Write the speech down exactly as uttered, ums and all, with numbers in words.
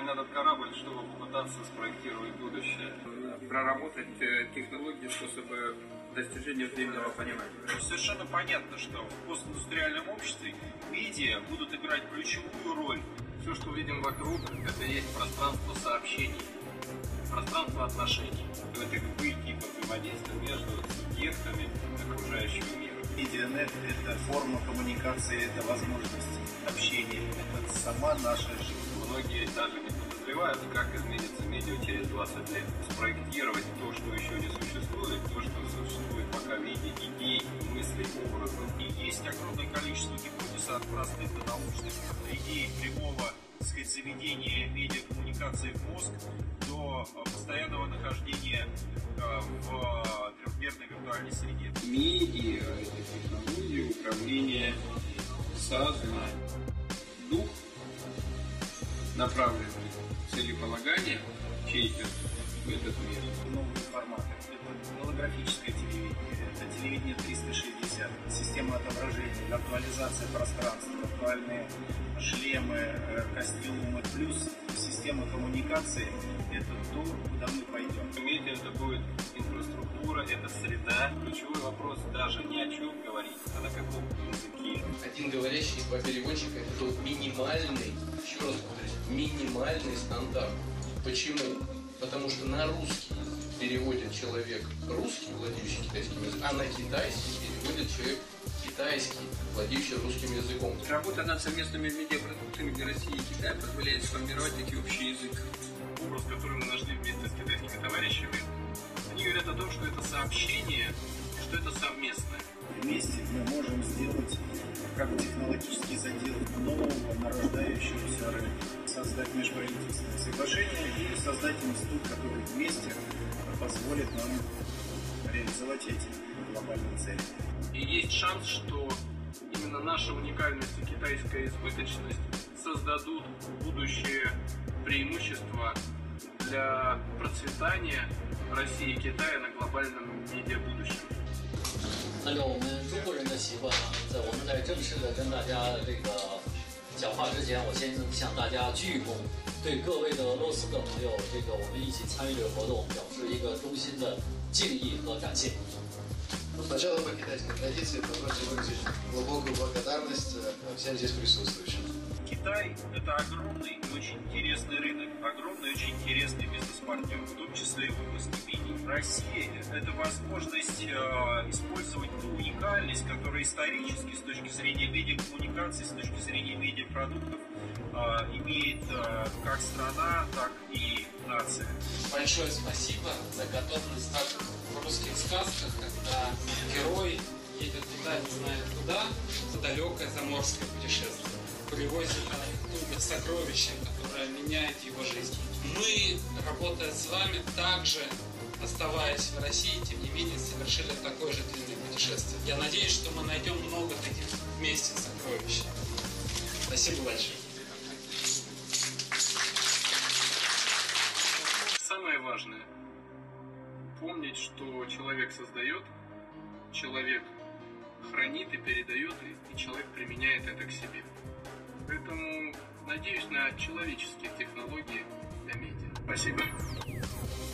на этот корабль, чтобы попытаться спроектировать будущее. Проработать технологии, способы достижения взаимного понимания. Совершенно понятно, что в постиндустриальном обществе медиа будут играть ключевую роль. Все, что видим вокруг, это есть пространство сообщений, пространство отношений. Это какие типы взаимодействия между субъектами окружающего мира. Медианет – это форма коммуникации, это возможность общения, это сама наша жизнь. Многие даже не подозревают, как изменится медиа через двадцать лет. Спроектировать то, что еще не существует, то, что существует пока в виде идей, мыслей, образов. И есть огромное количество гипотез от простых до научных. Идеи прямого, так сказать, заведения медиакоммуникации в мозг до постоянного нахождения в трехмерной виртуальной среде. Медиа – это технология управления сознанием. Дух, направленный целеполагания через этот мир. Новые форматы. Это голографическое телевидение, это телевидение триста шестьдесят, система отображения, виртуализация пространства, виртуальные шлемы, костюмы, плюс система коммуникации. Это то, куда мы пойдем. Медиа это будет инфраструктура, это среда. Ключевой вопрос даже не о чем говорить, а на каком языке. Один говорящий, два переводчика – это тот минимальный, еще раз повторюсь, минимальный стандарт. Почему? Потому что на русский переводит человек русский, владеющий китайским языком, а на китайский переводит человек китайский, владеющий русским языком. Работа над совместными медиапродуктами для России и Китая позволяет сформировать таки общий язык. Образ, который мы нашли вместе с китайскими товарищами, они говорят о том, что это сообщение, что это совместное. Вместе мы можем сделать как технологический задел нового нарождающегося рынка, создать межправительственное соглашение и создать институт, который вместе позволит нам реализовать эти глобальные цели. И есть шанс, что именно наша уникальность и китайская избыточность создадут будущее преимущество для процветания России и Китая на глобальном медиабудущем. 按照我们中国人的习惯啊，在我们在正式的跟大家这个讲话之前，我先向大家鞠躬，对各位的俄罗斯的朋友，这个我们一起参与这个活动，表示一个衷心的敬意和感谢。 Сначала по китайской традиции позвольте выразить глубокую благодарность всем здесь присутствующим. Китай – это огромный и очень интересный рынок, огромный и очень интересный бизнес-партнер, в том числе и в области медиа. Россия – это возможность э, использовать ту уникальность, которая исторически, с точки зрения медиакоммуникации, с точки зрения медиапродуктов, э, имеет э, как страна, так и нация. Большое спасибо за готовность так в русских сказках, когда герой едет туда, не знает куда, в далекое заморское путешествие. Привозит оттуда сокровища, которое меняет его жизнь. Мы, работая с вами, также, оставаясь в России, тем не менее, совершили такое же длинное путешествие. Я надеюсь, что мы найдем много таких вместе сокровищ. Спасибо большое. Самое важное – помнить, что человек создает, человек хранит и передает, и человек применяет это к себе. Поэтому надеюсь на человеческие технологии для медиа. Спасибо.